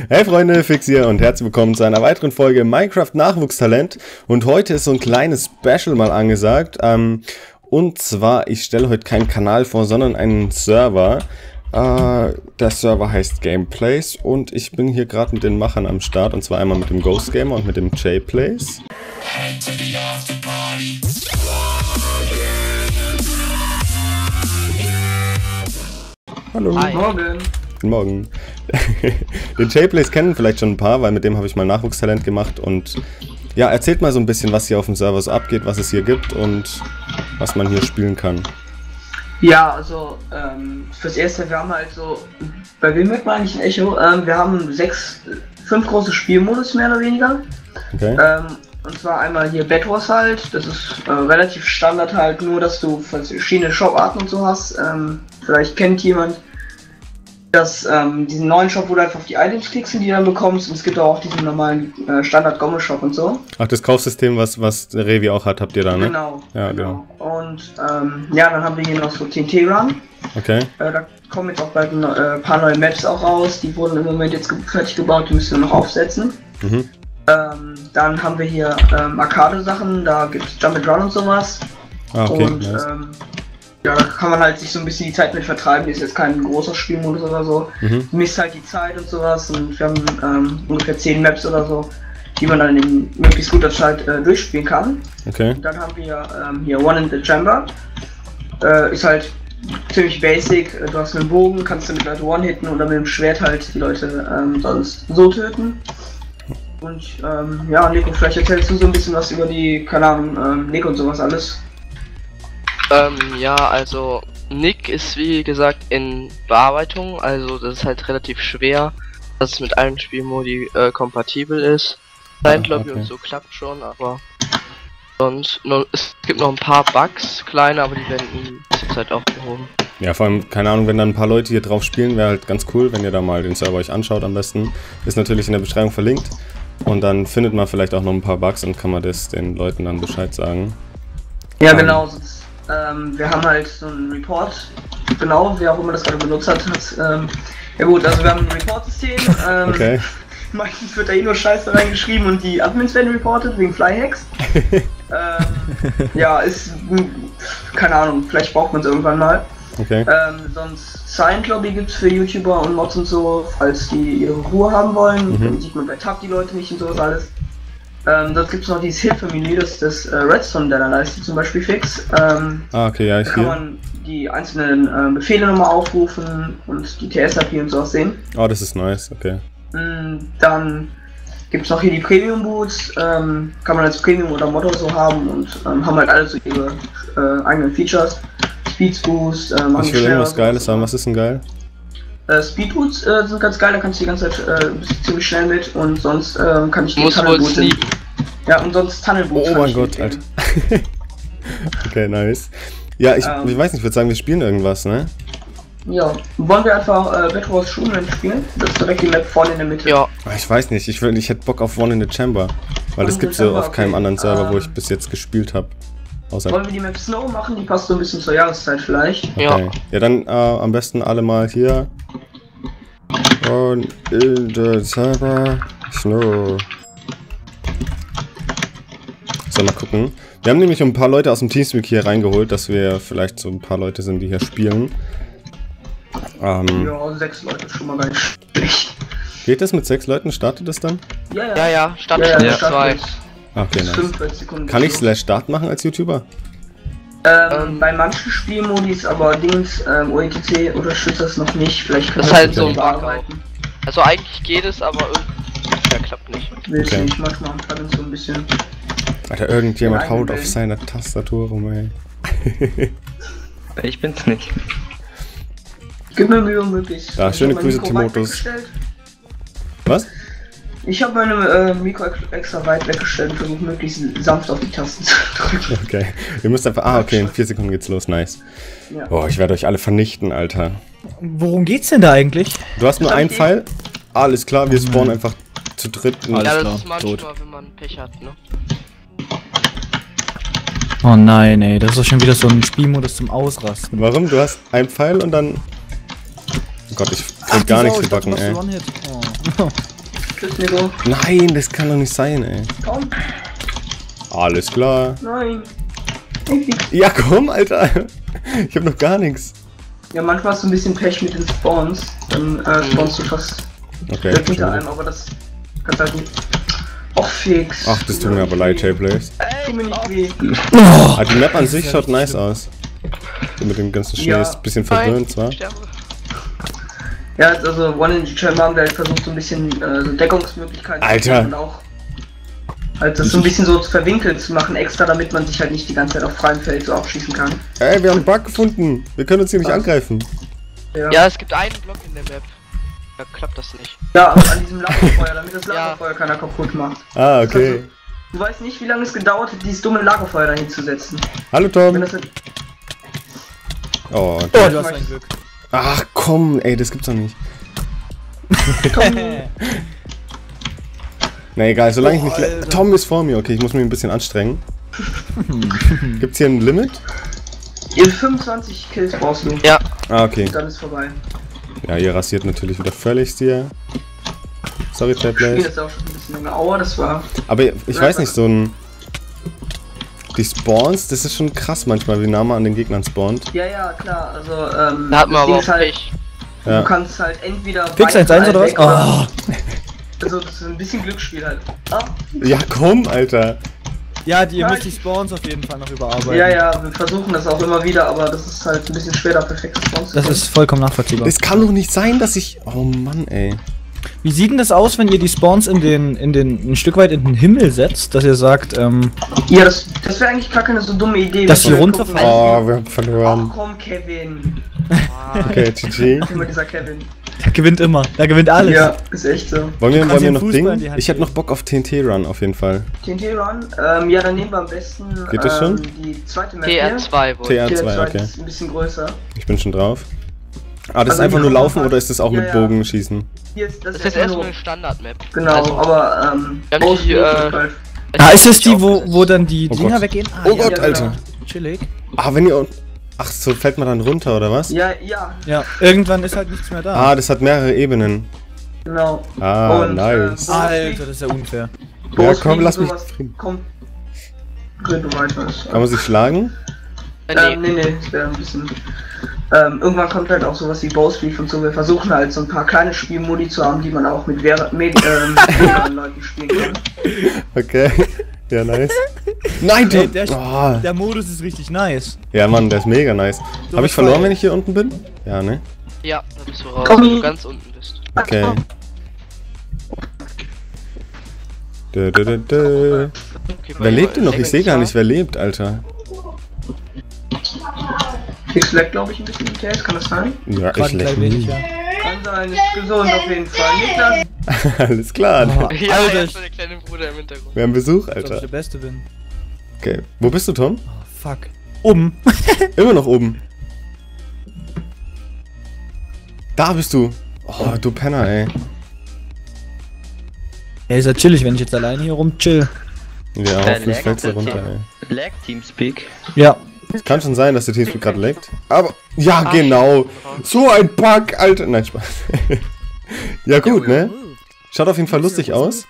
Hey Freunde, Fix hier und herzlich willkommen zu einer weiteren Folge Minecraft Nachwuchstalent. Und heute ist so ein kleines Special mal angesagt. Und zwar, ich stelle heute keinen Kanal vor, sondern einen Server. Der Server heißt Gameplays und ich bin hier gerade mit den Machern am Start. Und zwar einmal mit dem Ghost Gamer und mit dem J-Plays. Hallo. Hi. Morgen. Guten Morgen. Den J-Plays kennen vielleicht schon ein paar, weil mit dem habe ich mal Nachwuchstalent gemacht. Und ja, erzählt mal so ein bisschen, was hier auf dem Server so abgeht, was es hier gibt und was man hier spielen kann. Ja, also fürs Erste, wir haben halt so, bei wem merkt man eigentlich ein Echo? Wir haben 5 große Spielmodus mehr oder weniger. Okay. Und zwar einmal hier Bed Wars halt, das ist relativ Standard halt, nur dass du verschiedene Shop-Arten und so hast. Vielleicht kennt jemand diesen neuen Shop, wo du einfach auf die Items klickst, die du dann bekommst, und es gibt auch diesen normalen Standard-Gomme-Shop und so. Ach, das Kaufsystem, was Revi auch hat, habt ihr da, ne? Genau. Ja, genau. Und ja, dann haben wir hier noch so TNT-Run. Okay. Da kommen jetzt auch bald ein paar neue Maps auch raus, die wurden im Moment jetzt fertig gebaut, die müssen wir noch aufsetzen. Mhm. Dann haben wir hier Arcade-Sachen, da gibt es Jump and Run und sowas. Ah, okay. Und nice. ja, da kann man halt sich so ein bisschen die Zeit mit vertreiben, ist jetzt kein großer Spielmodus oder so. Mhm. Misst halt die Zeit und sowas, und wir haben ungefähr 10 Maps oder so, die man dann in möglichst guter Zeit durchspielen kann. Okay. Und dann haben wir hier One in the Chamber. Ist halt ziemlich basic, du hast einen Bogen, kannst damit Leute one-hitten oder mit dem Schwert halt die Leute sonst so töten. Und ja, Nico, vielleicht erzählst du so ein bisschen was über die, keine Ahnung, Nick und sowas alles. Ja, also Nick ist wie gesagt in Bearbeitung, also das ist halt relativ schwer, dass es mit allen Spielmodi kompatibel ist. Client Lobby und so klappt schon, aber sonst es gibt noch ein paar Bugs, kleine, aber die werden zurzeit auch behoben. Ja, vor allem, keine Ahnung, wenn dann ein paar Leute hier drauf spielen, wäre halt ganz cool, wenn ihr da mal den Server euch anschaut am besten. Ist natürlich in der Beschreibung verlinkt. Und dann findet man vielleicht auch noch ein paar Bugs und kann man das den Leuten dann Bescheid sagen. Ja, genau. Wir haben halt so einen Report, genau, wer auch immer das gerade benutzt hat. Ja gut, also wir haben ein Report-System. Okay. Meistens wird da eh nur Scheiße reingeschrieben und die Admins werden reported wegen Flyhacks. Ja, ist, keine Ahnung, vielleicht braucht man es irgendwann mal. Okay. Sonst Silent Lobby gibt es für YouTuber und Mods und so, falls die ihre Ruhe haben wollen. Dann sieht man bei Tab die Leute nicht und sowas alles. Sonst gibt es noch dieses Hilfemenü, das ist das Redstone der Leiste zum Beispiel fix. Okay, ja, da kann man die einzelnen Befehle nochmal aufrufen und die TS-IP und sowas sehen. Oh, das ist nice, okay. Dann gibt es noch hier die Premium Boots, kann man als Premium oder Motto so haben und haben halt alle so ihre eigenen Features. Speed Boost, ich will irgendwas Geiles haben, was ist denn geil? Speed Boots sind ganz geil, da kannst du die ganze Zeit ziemlich schnell mit, und sonst kann ich die Tunnel Boots. Ja, und sonst Tunnel Boots. Oh mein Gott, Alter. Okay, nice. Ja, ich weiß nicht, ich würde sagen, wir spielen irgendwas, ne? Ja, wollen wir einfach Bed Wars Schulen spielen? Das ist direkt die Map vorne in der Mitte. Ja. Ich weiß nicht, ich hätte Bock auf One in the Chamber. Weil das gibt's so auf keinem anderen Server, wo ich bis jetzt gespielt habe. Wollen wir die Map Snow machen? Die passt so ein bisschen zur Jahreszeit vielleicht. Okay. Ja, dann am besten alle mal hier. Und in the Server Snow. So, mal gucken. Wir haben nämlich ein paar Leute aus dem Teamspeak hier reingeholt, dass wir vielleicht so ein paar Leute sind, die hier spielen. Ja, 6 Leute ist schon mal gar nicht schlecht. Geht das mit 6 Leuten? Startet das dann? Ja, startet ja, 2. Okay, nice. Kann ich /Start machen als YouTuber? Bei manchen Spielmodis, aber OETC unterstützt das noch nicht. Vielleicht können das wir halt so bearbeiten. Also eigentlich geht es, aber irgendwie klappt nicht. Willst du nicht, manchmal haben wir so ein bisschen. Alter, irgendjemand haut auf seiner Tastatur rum, ey. Ich bin's nicht. Gib mir Mühe, möglichst. Ja, schöne Grüße, Timotheus. Was? Ich habe meine Mikro extra weit weggestellt und versuche möglichst sanft auf die Tasten zu drücken. Okay, ihr müsst einfach... okay, in 4 Sekunden geht's los, nice. Ja. Boah, ich werde euch alle vernichten, Alter. Worum geht's denn da eigentlich? Du hast nur einen Pfeil? Alles klar, wir spawnen einfach zu dritt. Ja, das ist manchmal, wenn man Pech hat, ne? Oh nein, ey, das ist doch schon wieder so ein Spielmodus zum Ausrasten. Warum? Du hast einen Pfeil und dann... Oh Gott, ich krieg gar nichts gebacken, ey. Oh. Tschüss, Nico. Nein, das kann doch nicht sein, ey. Komm. Alles klar. Nein. Ja, komm, Alter. Ich hab noch gar nichts. Ja, manchmal hast du ein bisschen Pech mit den Spawns. Dann spawnst du fast Okay. direkt hinter einem, aber das kannst halt nicht. Och, fix. Ach, das tut mir aber leid, J-Plays. Tut mir nicht weh. Ah, die Map an sich schaut nice aus. So mit dem ganzen Schnee Ja. ist ein bisschen verwirrend zwar. Ja, also One in the Chamber haben wir halt versucht, so ein bisschen so Deckungsmöglichkeiten Alter. zu machen und auch halt das so ein bisschen so verwinkelt zu machen, extra, damit man sich halt nicht die ganze Zeit auf freiem Feld so abschießen kann. Ey, wir haben einen Bug gefunden. Wir können uns hier nicht angreifen. Ja, es gibt einen Block in der Map. Da klappt das nicht. Ja, aber an diesem Lagerfeuer, damit das Lagerfeuer keiner kaputt macht. Ah, okay. Du weißt nicht, wie lange es gedauert hat, dieses dumme Lagerfeuer dahin zu setzen. Hallo, Wenn Tom. das halt, Oh, Oh, du hast ein Glück. ach komm, ey, das gibt's doch nicht. Na egal, solange ich nicht... Alter. Tom ist vor mir, okay, ich muss mich ein bisschen anstrengen. Gibt's hier ein Limit? ihr 25 Kills brauchst du, Ja, Ah, okay. dann ist vorbei. Ja, ihr rasiert natürlich wieder völlig hier. Sorry, Ich spiele J-Plays. jetzt auch schon ein bisschen länger. Aua, das war... Aber ich weiß nicht, so ein... Die Spawns, das ist schon krass manchmal, wie nah man an den Gegnern spawnt. Ja, ja, klar, also da hat man das aber Ding auch ist halt, Pech. Ja. du kannst halt entweder... Fix 1-1 oder was? weg Oh. Also das ist ein bisschen Glücksspiel halt. Ah, Ja, komm, Alter. Ja, ihr Nein. müsst die Spawns auf jeden Fall noch überarbeiten. ja, ja, wir versuchen das auch immer wieder, aber das ist halt ein bisschen schwer, da perfekt zu Das ist vollkommen nachvollziehbar. Das kann doch nicht sein, dass ich... Oh Mann, ey. Wie sieht denn das aus, wenn ihr die Spawns ein Stück weit in den Himmel setzt, dass ihr sagt, Ja, das wäre eigentlich gar keine so dumme Idee. Dass Wir die können runterfallen? Oh, wir haben Ach verloren. komm, Kevin. Okay, GG. Immer dieser Kevin. der gewinnt immer, der gewinnt alles. Ja, ist echt so. Wollen wir kannst noch den Fußball in Ding? die Hand Ich hätte geben. noch Bock auf TNT-Run auf jeden Fall. TNT Run? Ja, dann nehmen wir am besten Geht das schon? die zweite Map hier. TR2 wohl. TR2, TR2 okay. ist ein bisschen größer. Ich bin schon drauf. Ah, das ist Also einfach die nur haben laufen einfach- oder ist das auch Ja, mit ja. Bogen schießen? Hier ist, Das ist jetzt erstmal eine Standard-Map. Genau, Also, aber wir haben Bows die, Blue halt. Ah, ist das die, wo dann die Oh Dinger Gott. weggehen? Ah, Oh ja, Gott, ja, Alter. chillig. Ah, wenn ihr... Ach, so fällt man dann runter, oder was? Ja, ja, Ja, irgendwann ist halt nichts mehr da. Ah, das hat mehrere Ebenen. genau. Ah, Und, nice. Alter, das ist ja unfair. Ja, Bows komm, fliegen lass mich sowas- drin. Komm. Wenn du weiter ist. Kann man sich schlagen? Nee, das wäre ein bisschen. Irgendwann kommt halt auch sowas wie Bowspeed und so. Wir versuchen halt so ein paar kleine Spielmodi zu haben, die man auch mit mehreren Leuten spielen kann. Okay. Ja, nice. Nein, Ey, Tom. Oh. der Modus ist richtig nice. Ja, Mann, der ist mega nice. So Habe ich was verloren, geil. wenn ich hier unten bin? Ja, ne? Ja, da bist du raus, Komm. wenn du ganz unten bist. Okay. Dö, dö, dö, dö. Okay, Wer lebt denn noch? Ich sehe gar nicht, wer lebt, Alter. Ich lag, glaube ich, ein bisschen im TS, kann das sein? Ja, Gerade ich ein leck klein wenig, nie. ja. Kann sein, ist gesund auf jeden Fall. Niklas, Alles klar. Oh, Ja, Alter, jetzt war der kleine Bruder im Hintergrund. Wir haben Besuch, als ob ich Alter. der Beste bin. Okay. Wo bist du, Tom? Oh, fuck. Oben. Immer noch oben. Da bist du. Oh, du Penner, ey. Ja, ist ja chillig, wenn ich jetzt alleine hier rumchill. Ja, hoffentlich fällst du runter, ey. Lag Teamspeak. Ja. Es kann schon sein, dass der Teamspeak gerade leckt. Aber, ja, genau. So ein Bug, Alter. Nein, Spaß. Ja, gut, ne? Schaut auf jeden Fall lustig aus.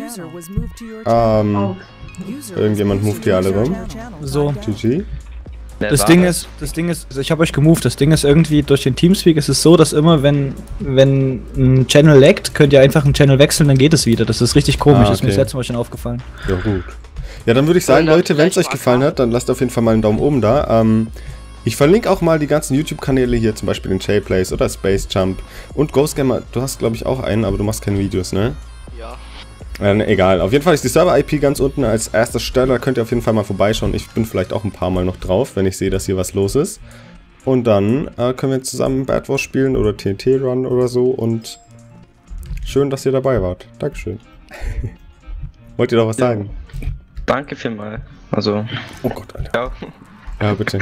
Irgendjemand moved hier alle rum. So. GG. Das Ding ist, also ich habe euch gemoved. Das Ding ist irgendwie, durch den Teamspeak ist es so, dass immer, wenn ein Channel laggt, könnt ihr einfach einen Channel wechseln, dann geht es wieder. Das ist richtig komisch, Ah, ist mir das okay. letzte Mal schon aufgefallen. Ja, gut. Ja, dann würde ich sagen, Wollen wir Leute, wenn es vielleicht euch gefallen hat, dann lasst auf jeden Fall mal einen Daumen oben da. Ich verlinke auch mal die ganzen YouTube-Kanäle hier, zum Beispiel den J-Plays oder Space Jump. Und Ghost Gamer, du hast, glaube ich, auch einen, aber du machst keine Videos, ne? Ja. Ne, egal. Auf jeden Fall ist die Server-IP ganz unten als erster Stelle. Da könnt ihr auf jeden Fall mal vorbeischauen. Ich bin vielleicht auch ein paar Mal noch drauf, wenn ich sehe, dass hier was los ist. Und dann können wir zusammen Bad Wars spielen oder TNT Run oder so. Und schön, dass ihr dabei wart. Dankeschön. Wollt ihr doch was sagen? Danke vielmals. Also, Oh Gott, Alter. ja. Ja, bitte.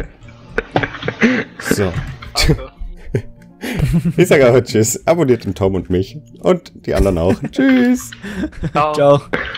So. Ich sage aber Tschüss. Abonniert den Tom und mich. Und die anderen auch. Tschüss. Ciao. Ciao.